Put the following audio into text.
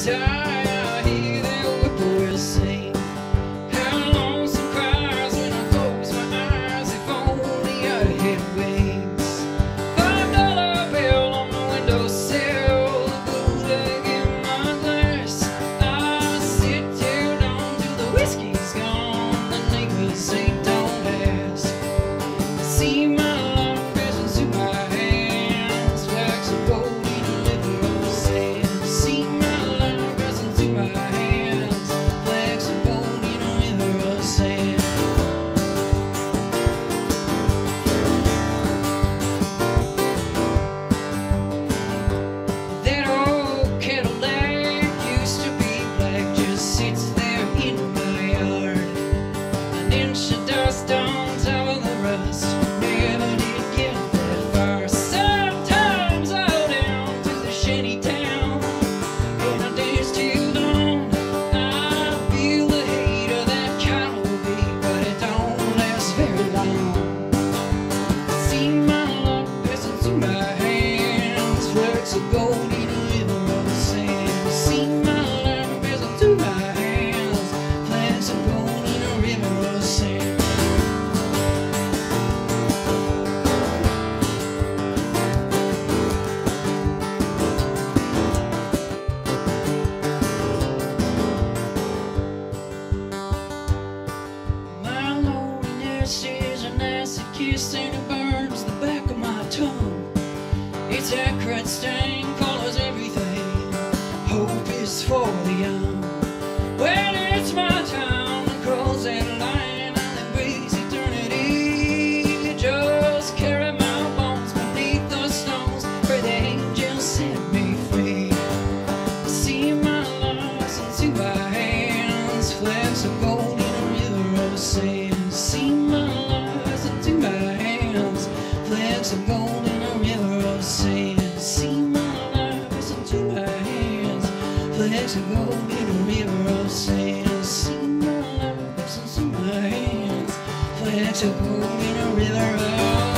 I hear their whippoorwills sing. How lonesome cries when I close my eyes. If only I had wings. $5 bill on my windowsill, a blue egg in my glass. I sit here down till the whiskey's gone. The neighbors ain't don't ask. See my long presents in my hands, flags of gold in a river of sand. See my long presents in my hands, flags of gold in a river of sand. That old Cadillac used to be black, just sits there in my yard. An inch of dust on top of the rust, never did get that far. Sometimes I'll down to the shanty town, and I dance till dawn. I feel the hate of that cavalry, but it don't last very long. See my long presents in my hands, flecks of gold in a river of sand. See my long presents in my hands, flecks of gold in a river of sand. My loneliness is an acid kiss and it burns the back of my tongue. It's that crud stain, colors everything. Hope is for the young. Well, it's my time to cross that line. I'll embrace eternity. Just carry my bones beneath the stones, where the angels set me free. See my license in my hands, flags of gold in a river of sand. See my license in my hands, flags of gold in a river of sand. See my license in my hands, flags of gold in a river of sand. See my license in my hands, flags of gold in a river of